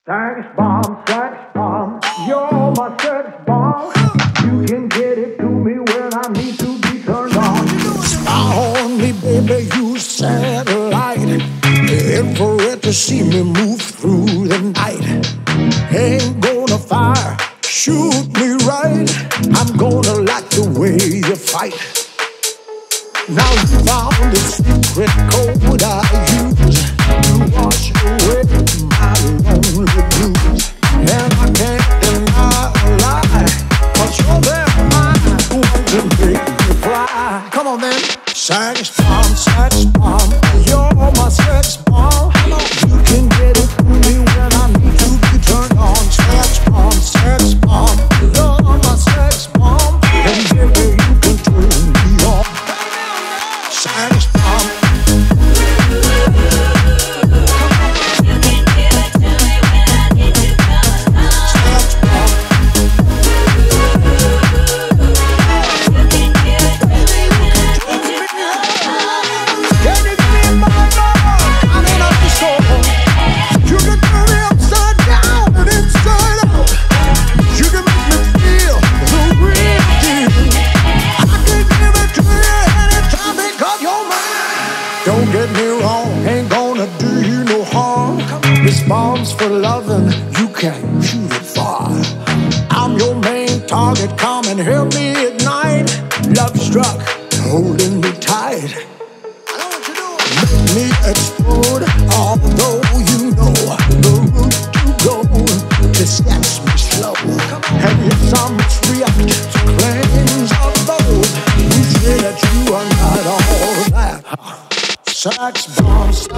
Sex bomb, you're my sex bomb. You can get it to me when I need to be turned on. Spy on me, baby, use satellite, infrared to see me move through the night. Ain't gonna fire, shoot me right. I'm gonna like the way you fight. Now you found the secret code I use to wash away my lonely blues. And I can't deny a lie, 'cause you're there mine, one to make me fly. Come on then. Sex bomb, you're my sex bomb. You can get it to me when I need to be turned on. Sex bomb, you're my sex bomb. And baby, you can turn me on. Sex bomb. Don't get me wrong, ain't gonna do you no harm. This bomb's for loving, you can shoot it far. I'm your main target, come and help me ignite. Love struck, holding me tight. Make me explode, although you know the route to go. Just catch me slow. And yes, I must react to claims of those who say that you are not all that. Sex bomb.